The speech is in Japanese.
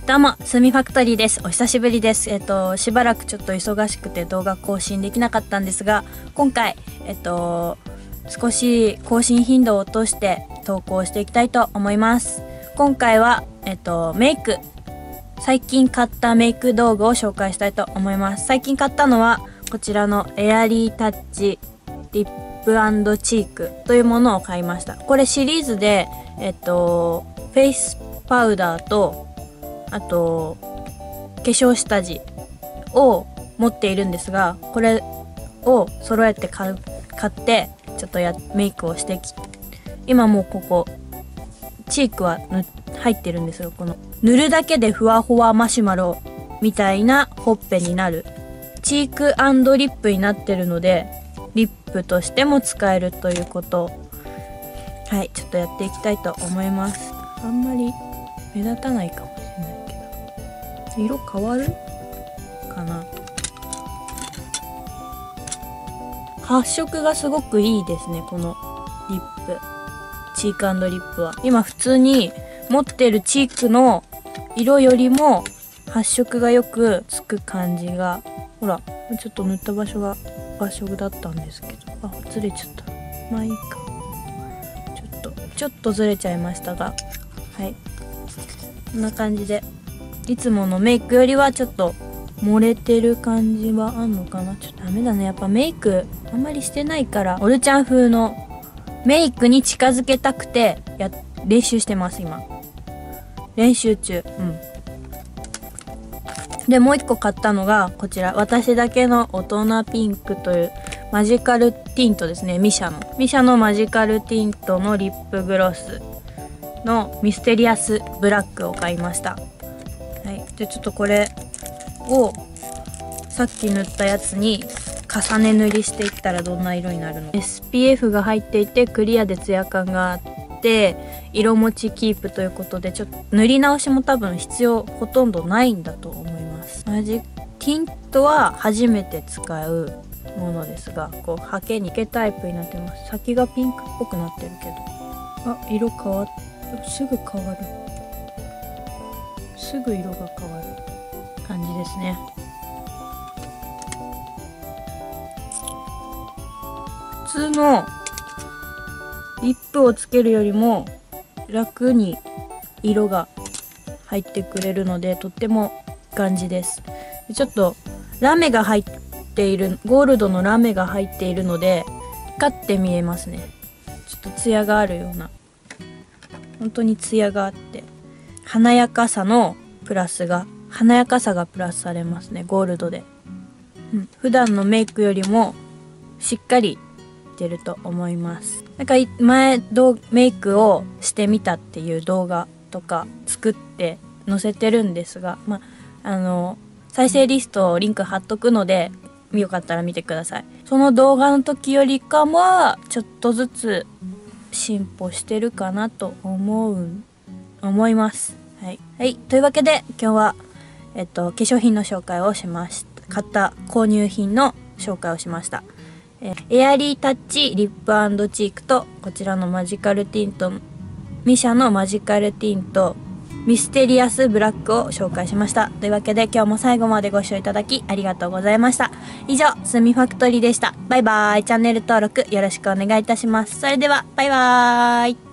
どうも、すみファクトリーです。お久しぶりです。しばらくちょっと忙しくて動画更新できなかったんですが、今回、少し更新頻度を落として投稿していきたいと思います。今回は、メイク。最近買ったメイク道具を紹介したいと思います。最近買ったのは、こちらのエアリータッチリップ&チークというものを買いました。これシリーズで、フェイスパウダーと、あと、化粧下地を持っているんですが、これを揃えて買って、ちょっとメイクをして今もうここ、チークは入ってるんですよ。この、塗るだけでふわふわマシュマロみたいなほっぺになる。チーク&リップになってるので、リップとしても使えるということを、はい、ちょっとやっていきたいと思います。あんまり目立たないかもしれないけど。色変わるかな。発色がすごくいいですね、このリップ。チーク&リップは。今普通に持ってるチークの色よりも発色がよくつく感じが。ほら、ちょっと塗った場所が場所だったんですけど。あ、ずれちゃった。まあいいか。ちょっとずれちゃいましたが。はい。こんな感じで。いつものメイクよりはちょっと漏れてる感じはあんのかな。ちょっとダメだね。やっぱメイクあんまりしてないから、オルちゃん風のメイクに近づけたくて練習してます、今。練習中。うん。で、もう一個買ったのが、こちら。私だけの大人ピンクというマジカルティントですね。ミシャのマジカルティントのリップグロスのミステリアスブラックを買いました。はい。で、ちょっとこれをさっき塗ったやつに重ね塗りしていったらどんな色になるの？ SPF が入っていてクリアでツヤ感があって色持ちキープということで、ちょっと塗り直しも多分必要ほとんどないんだと思います。マジティントは初めて使うものですが、こうハケに毛タイプになってます。先がピンクっぽくなってるけど、あ、色変わって、すぐ変わる。すぐ色が変わる感じですね。普通のリップをつけるよりも楽に色が入ってくれるので、とってもいい感じです。ちょっとラメが入っている、ゴールドのラメが入っているので光って見えますね。ちょっとツヤがあるような、本当にツヤがあって華やかさがプラスされますね、ゴールドで。普段のメイクよりもしっかり出ると思います。なんか前メイクをしてみたっていう動画とか作って載せてるんですが、再生リストをリンク貼っとくので、よかったら見てください。その動画の時よりかはちょっとずつ進歩してるかなと思います。はい。はい。というわけで今日は化粧品の紹介をしました。買った購入品の紹介をしました。エアリータッチリップ&チークと、こちらのマジカルティント、ミシャのマジカルティントミステリアスブラックを紹介しました。というわけで今日も最後までご視聴いただきありがとうございました。以上、すみファクトリーでした。バイバーイ。チャンネル登録よろしくお願いいたします。それではバイバーイ。